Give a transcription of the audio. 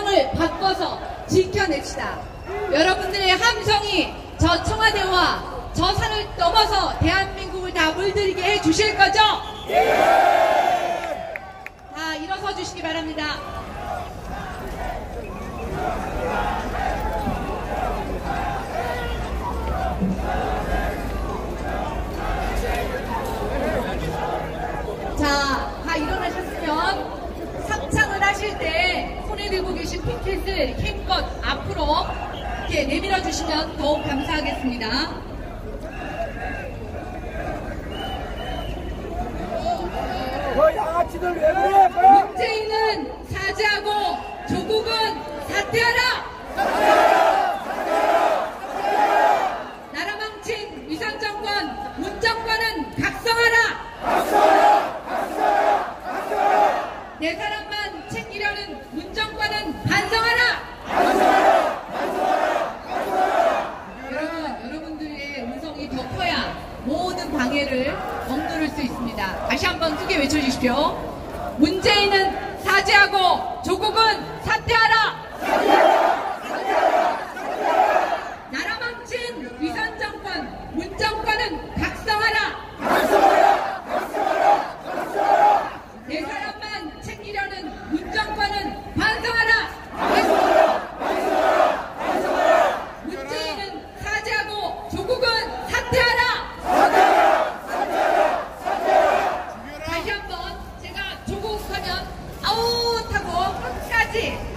함정을 바꿔서 지켜냅시다. 여러분들의 함성이 저 청와대와 저 산을 넘어서 대한민국을 다 물들이게 해주실 거죠? 다 일어서 주시기 바랍니다. 자, 다 일어나셨으면 합창을 하실 때 손에 들고 계신 피켓을 힘껏 앞으로 이렇게 내밀어 주시면 더욱 감사하겠습니다. 양아치들 왜 그래? 문재인은 사죄하고 조국은 사퇴하라! 나라 망친 위선정권 문정권은 각성하라! 내 사람만 챙기려는 문정권은 반성하라! 여러분들의 음성이 더 커야 모든 방해를 억누를 수 있습니다. 다시 한번 크게 외쳐주십시오. 문재인은 사죄하고 조국은 사퇴하라! 나라 망친 위선정권 문정권은 각성하라! 내 사람만 챙기려는 문정권은 반성하라! 문재인은 사죄하고 조국은 사퇴하라! 다시 한번 제가 조국 하면 아웃 하고 끝까지